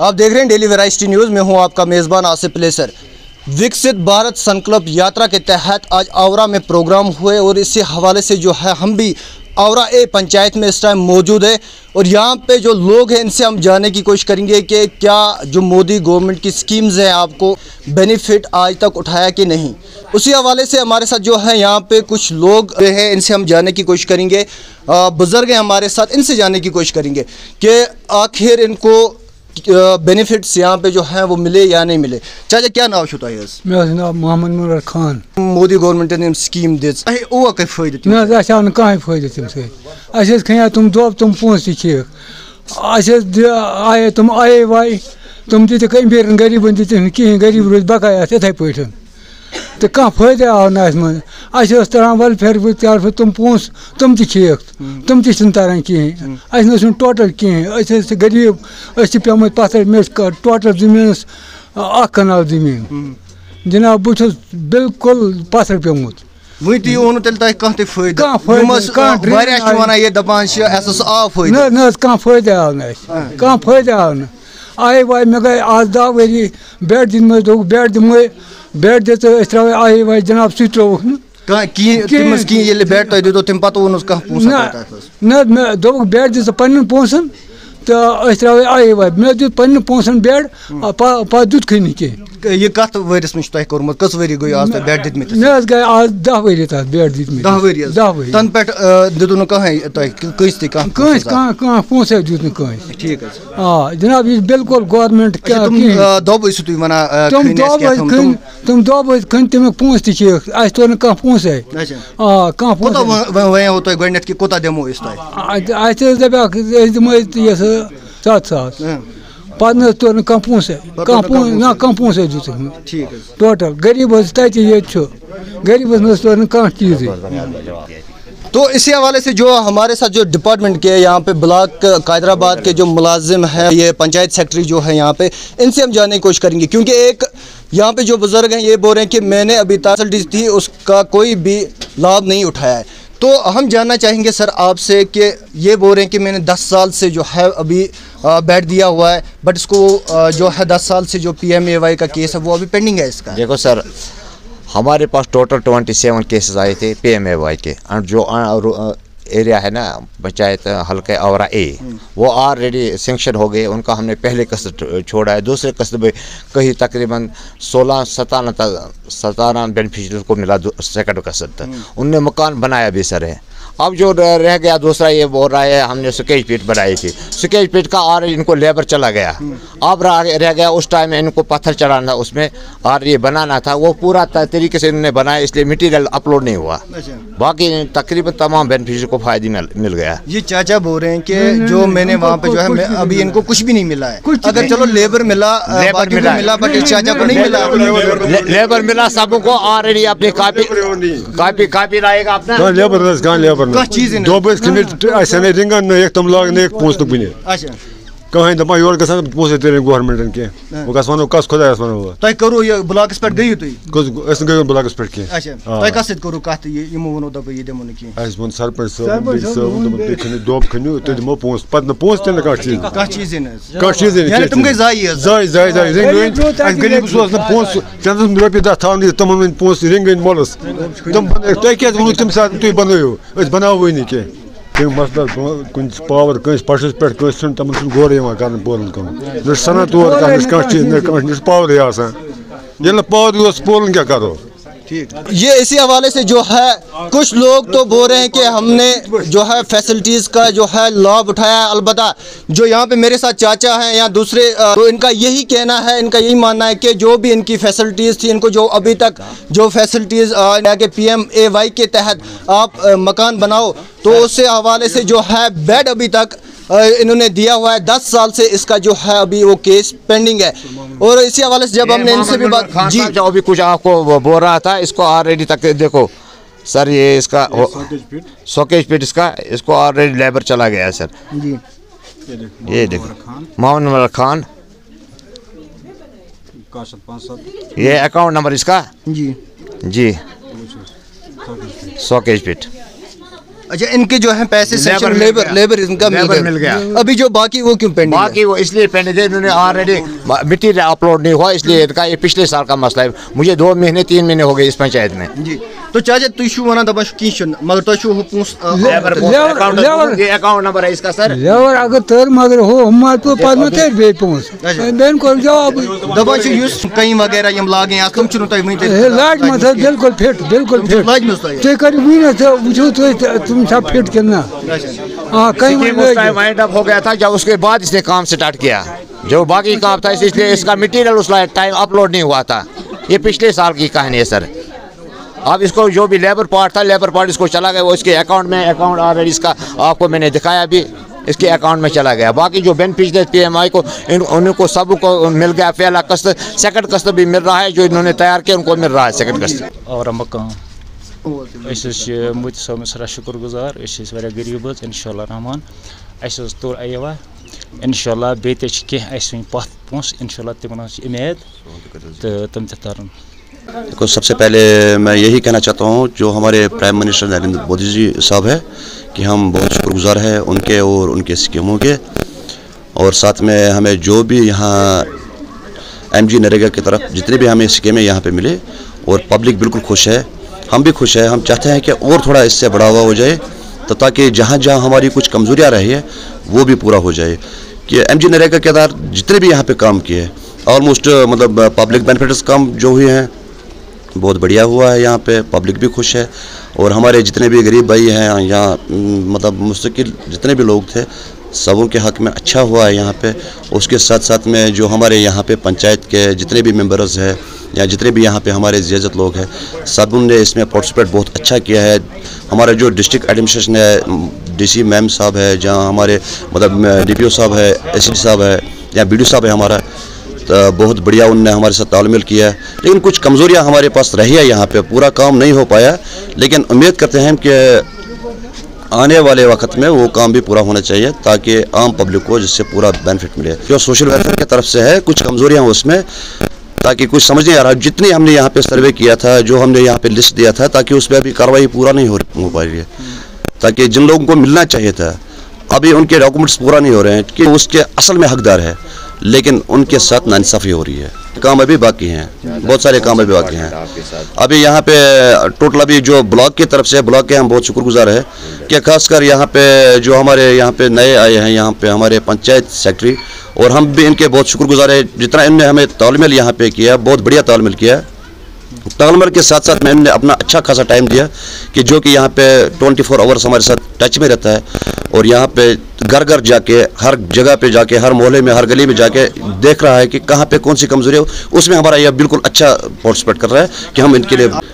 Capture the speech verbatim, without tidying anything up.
आप देख रहे हैं डेली वेराइटी न्यूज़ में हूं आपका मेज़बान आसिफ प्लेसर। विकसित भारत संकल्प यात्रा के तहत आज आवरा में प्रोग्राम हुए और इसी हवाले से जो है हम भी आवरा ए पंचायत में इस टाइम मौजूद है और यहाँ पे जो लोग हैं इनसे हम जानने की कोशिश करेंगे कि क्या जो मोदी गवर्नमेंट की स्कीम्स हैं आपको बेनिफिट आज तक उठाया कि नहीं। उसी हवाले से हमारे साथ जो है यहाँ पे कुछ लोग हैं, इनसे हम जानने की कोशिश करेंगे। बुज़ुर्ग हैं हमारे साथ, इनसे जानने की कोशिश करेंगे कि आखिर इनको बेनिफिट्स यहाँ पे जो है वो मिले या नहीं मिले। चाचा क्या नाम छुटा है? मेरा नाम मोहम्मद मुरार खान। मोदी गवर्नमेंट ने स्कीम दिस ओ का फायदा ना आसा न कहीं फायदा तम से अस खया तुम दोब तुम पोस चीख अस आए तुम आए वाई तुम दिख अमीर गरीबन दिख कहीं गरीब रोज बकाया इथे पे तो कह फायदा आव ना अस तरह वेलफेयर तरफ तुम पोस तुम तीख तुम तारान कहें अस टोटल कहें गरीब पे पत्थर मे टोटल जमीन कनाल जमीन जनाब बहुत बिल्कुल पत्थर पेमुत वही कह फायदा आव ना कह फायदा आव ना आए वाई मे गई आज दह वरी बेड दिन बेड दिम बेड दित त्रो आए वाई जनाब सह त्रोक ना दोक बेड दित पन्न पोसन तो त्रो आए वाई मे दित पन्न पोसन बेड पा दुत खी कह ये कत वरिस में तह कोरमुत कस वरी गई आज तक बेड दितमित मे गई आज दह वरी तक बेड दितमित दह वरी दह वरी तन पे दितु न कहीं तह कस त कह कस कह कह पोस दित न कह ठीक है हां जनाब ये बिल्कुल गवर्नमेंट क्या तुम दोब इस तु वना तुम दोब खन तुम दोब खन तुम पोस ति छ आज तो न कह पोस है हां कह पोस कोता वे होतो गणित की कोता देमो इस तह आज दबा दिमो ये सात सात पन्ना तो न कह पोस कह पोस ना कह पोस दित ठीक है टोटल गरीब तत ये गरीब न तो न कह चीज। तो इसी हवाले से जो हमारे साथ जो डिपार्टमेंट के यहाँ पे ब्लॉक कायदराबाद के जो मुलाजिम हैं, ये पंचायत सेक्रेटरी जो है यहाँ पे, इनसे हम जानने की कोशिश करेंगे क्योंकि एक यहाँ पे जो बुजुर्ग हैं ये बोल रहे हैं कि मैंने अभी फैसिलिटीज थी उसका कोई भी लाभ नहीं उठाया है। तो हम जानना चाहेंगे सर आपसे कि ये बोल रहे हैं कि मैंने दस साल से जो है अभी बैठ दिया हुआ है बट इसको जो है दस साल से जो पी एम ए वाई का केस है वो अभी पेंडिंग है इसका। देखो सर हमारे पास टोटल ट्वेंटी सेवन केसेस आए थे पी एम ए वाई के और जो एरिया है ना पंचायत हल्के आवरा ए वो ऑलरेडी सेंक्शन हो गए, उनका हमने पहले कस्त छोड़ा है। दूसरे कस्त में कहीं तकरीबन सोलह सताना सताना बेनिफिशियरी को मिला सेकंड कस्त, उनने मकान बनाया भी सर है। अब जो रह गया दूसरा ये बोल रहा है हमने सुकेज पीट बनाई थी, सुकेज पीट का और इनको लेबर चला गया। अब रह गया उस टाइम इनको पत्थर चढ़ाना उसमें और ये बनाना था, वो पूरा तरीके से इन्होंने बनाया इसलिए मटेरियल अपलोड नहीं हुआ। बाकी तकरीबन तमाम बेनिफिशियरी को फायदे मिल, मिल गया। ये चाचा बोल रहे हैं कि जो मैंने वहाँ पे जो है अभी इनको कुछ भी नहीं मिला है। अगर चलो लेबर मिला लेबर मिला मिला बट चाचा को नहीं मिला। लेबर मिला सबको ऑलरेडी अपनी कॉपी कॉपी कॉपी लाएगा अपना लेबर दो रिंगन एक तम लाग एक पोस बन कहीं दपा योर गसान पोस गवर्नमेंट के वो वन कस खुदायस वन तुम करो ये ब्लॉकस पे गई तुम गो ब्लॉकस पे कह तुम कस करो कत यमो वनो दप ये दिमो न कह अस वन सरपंच साहब खनि दोब खनियो तो दिमो पोस पत न पोस तन का चीज का चीज न का चीज यानी तुम गई जाई जाई जाई जाई रिंग अस गरीब सोस न पोस चंद रुपये दा थान तम पोस रिंग मोलस तुम तुम क्या वन तुम साथ तुम बनायो अस बनाओ नहीं के मसला कुन पावर कंस पशस पे कंस तम गोर कर पोलन कम सना तौर कर चीज पावर ये पावर पोलन क्या करो। ये इसी हवाले से जो है कुछ लोग तो बोल रहे हैं कि हमने जो है फैसिलिटीज़ का जो है लाभ उठाया है। अलबत्ता जो यहाँ पे मेरे साथ चाचा हैं या दूसरे तो इनका यही कहना है, इनका यही मानना है कि जो भी इनकी फैसिलिटीज़ थी इनको जो अभी तक जो फैसिलिटीज़ के पी एम ए वाई के तहत आप मकान बनाओ तो उससे हवाले से जो है बेड अभी तक इन्होंने दिया हुआ है। दस साल से इसका जो है अभी वो केस पेंडिंग है। और इसी हवाले से जब हमने इनसे भी बात जी जो अभी कुछ आपको बोल रहा था इसको ऑलरेडी तक देखो सर ये इसका सॉकेज पीट इसका इसको ऑलरेडी लेबर चला गया है सर जी। ये देखो मोहम्मद खान ये अकाउंट नंबर इसका जी जी सॉकेज पीट अच्छा, इनके जो है पैसे लेबर मिल लेबर गया। लेबर इनका मिल लेबर गया मिल गया। अभी जो बाकी वो क्यों पेंडिंग है? बाकी वो इसलिए पेंडिंग है, इन्होंने ऑलरेडी मटीरियल अपलोड नहीं हुआ, इसलिए इनका ये पिछले साल का मसला है। मुझे दो महीने तीन महीने हो गए इस पंचायत में। जी तो चाचा तुम छो वनान दपन किन मगर तुम पोस लेबर अकाउंट नंबर है इसका सर। लेबर अगर तर मगर हो हम तो पद में तेर बे पोस बेन को जवाब दपन युस कहीं वगैरह यम लागे या तुम छो तय वनी लाज मत बिल्कुल फिट बिल्कुल फिट लाज में तय ते कर भी ना वुचो तो तुम सब फिट करना हां कहीं वाइंड अप हो गया था जब उसके बाद इसने काम स्टार्ट किया, जो बाकी काम था इसलिए इसका मटेरियल उस टाइम अपलोड नहीं हुआ था। ये पिछले साल की कहानी है सर। अब इसको जो भी लेबर पार्ट था लेबर पार्ट इसको चला गया, वो इसके अकाउंट में अकाउंट ऑलरेडी इसका आपको मैंने दिखाया भी, इसके अकाउंट में चला गया। बाकी जो बेनिफिट है पीएमआई को इन उनको सब को मिल गया। पहला किस्त सेकंड किस्त भी मिल रहा है, जो इन्होंने तैयार किया उनको मिल रहा है सेकंड किस्त। और मकान मोदी साहब सरा शुक्र गुजार गरीब इंशाल्लाह रहमान तोर अयवा इंशाल्लाह बे वन पथ पोस इंशाल्लाह तिमन उम्मीद तो तुम तरन। देखो, सबसे पहले मैं यही कहना चाहता हूँ जो हमारे प्राइम मिनिस्टर नरेंद्र मोदी जी साहब है कि हम बहुत शुक्रगुजार हैं उनके और उनके स्कीमों के, और साथ में हमें जो भी यहाँ एम जी नरेगा की तरफ जितनी भी हमें स्कीमें यहाँ पे मिले, और पब्लिक बिल्कुल खुश है, हम भी खुश हैं। हम चाहते हैं कि और थोड़ा इससे बढ़ावा हो जाए, तो ताकि जहाँ जहाँ हमारी कुछ कमज़ोरियाँ रही है वो भी पूरा हो जाए। कि एम जी नरेगा के आधार जितने भी यहाँ पे काम किए ऑलमोस्ट मतलब पब्लिक बेनिफिट्स काम जो हुए हैं बहुत बढ़िया हुआ है। यहाँ पे पब्लिक भी खुश है, और हमारे जितने भी गरीब भाई हैं यहाँ मतलब मुस्तकिल जितने भी लोग थे सबों के हक़ में अच्छा हुआ है यहाँ पे। उसके साथ साथ में जो हमारे यहाँ पे पंचायत के जितने भी मेंबर्स हैं या जितने भी यहाँ पे हमारे ज़ियाज़त लोग हैं सब ने इसमें पार्टिसिपेट बहुत अच्छा किया है। हमारा जो डिस्ट्रिक्ट एडमिनिस्ट्रेशन है, डीसी मैम साहब है, जहाँ हमारे मतलब डीपीओ साहब है, एसडी साहब है या बीडीओ साहब है हमारा, तो बहुत बढ़िया उनने हमारे साथ तालमेल किया है। लेकिन कुछ कमज़ोरियाँ हमारे पास रही है यहाँ पे, पूरा काम नहीं हो पाया, लेकिन उम्मीद करते हैं कि आने वाले वक्त में वो काम भी पूरा होना चाहिए ताकि आम पब्लिक को जिससे पूरा बेनिफिट मिले। जो सोशल वेलफेयर की तरफ से है कुछ कमज़ोरियाँ उसमें, ताकि कुछ समझ नहीं आ रहा। जितनी हमने यहाँ पे सर्वे किया था, जो हमने यहाँ पे लिस्ट दिया था, ताकि उस पर अभी कार्रवाई पूरा नहीं हो हो पा रही है, ताकि जिन लोगों को मिलना चाहिए था अभी उनके डॉक्यूमेंट्स पूरा नहीं हो रहे हैं कि उसके असल में हकदार है, लेकिन उनके साथ नाइंसाफ़ी हो रही है। काम अभी बाकी हैं, बहुत सारे काम अभी बाकी हैं। अभी यहाँ पे टोटल अभी जो ब्लॉक की तरफ से, ब्लॉक के हम बहुत शुक्रगुजार है कि खासकर यहाँ पे जो हमारे यहाँ पे नए आए हैं यहाँ पे हमारे पंचायत सेक्रेटरी, और हम भी इनके बहुत शुक्रगुजार है जितना इनने हमें तालमेल यहाँ पे किया, बहुत बढ़िया तालमेल किया। तालमेल के साथ साथ में इन्होंने अपना अच्छा खासा टाइम दिया कि जो कि यहाँ पे ट्वेंटी फोर आवर्स हमारे साथ टच में रहता है, और यहाँ पे घर घर जाके हर जगह पे जाके हर मोहल्ले में हर गली में जाके देख रहा है कि कहाँ पे कौन सी कमजोरी है। उसमें हमारा यह बिल्कुल अच्छा पार्टिसिपेट कर रहा है कि हम इनके लिए